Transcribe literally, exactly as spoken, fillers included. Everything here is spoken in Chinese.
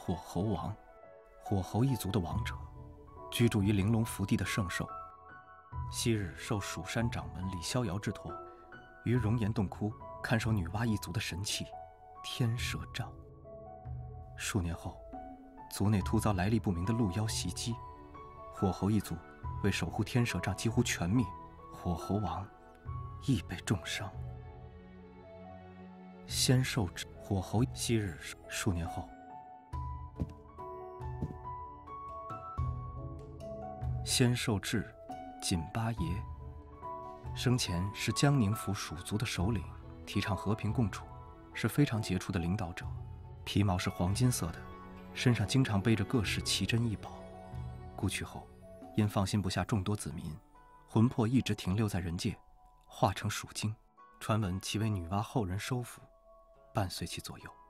火猴王，火猴一族的王者，居住于玲珑福地的圣兽。昔日受蜀山掌门李逍遥之托，于熔岩洞窟看守女娲一族的神器天蛇杖。数年后，族内突遭来历不明的鹿妖袭击，火猴一族为守护天蛇杖几乎全灭，火猴王亦被重伤。仙兽之火猴昔日数年后，仙兽智锦八爷生前是江宁府蜀族的首领，提倡和平共处，是非常杰出的领导者。皮毛是黄金色的，身上经常背着各式奇珍异宝。故去后，因放心不下众多子民，魂魄一直停留在人界，化成蜀精。传闻其为女娲后人收服，伴随其左右。